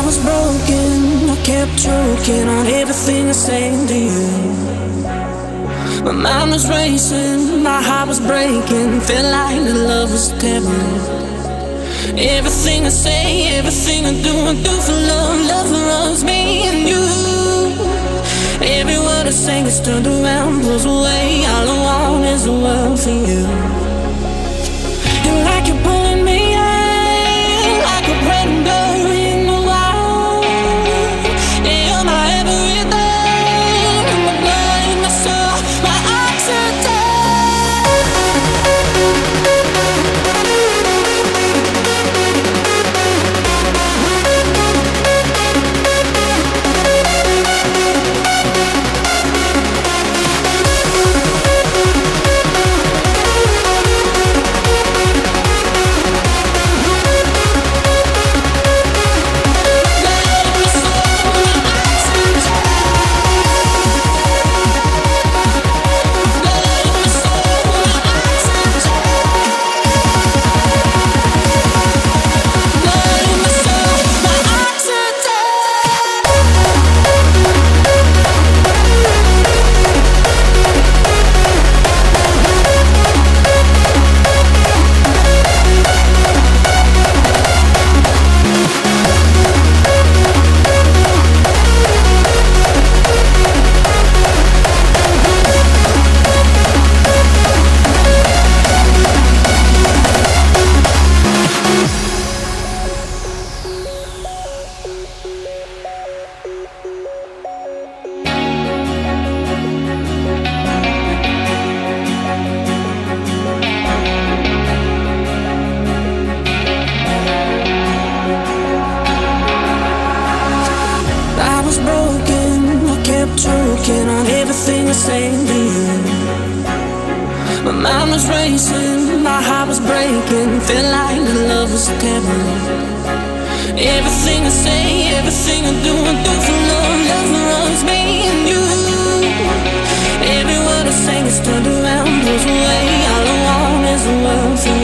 was broken, I kept choking on everything I said to you. My mind was racing, my heart was breaking, felt like the love was terrible. Everything I say, everything I do for love, love loves me and you. Every word I say is turned around, pulls away. All I want is the world for you. And like you're pulling me out, like a predator in the wild. Yeah, you're my everything, my blood, my soul, my oxygen. Choking on everything I say to you. My mind was racing, my heart was breaking, felt like the love was terrible. Everything I say, everything I do for love, love loves me and you. Every word I say is turned around, pulls away. All I want is the world for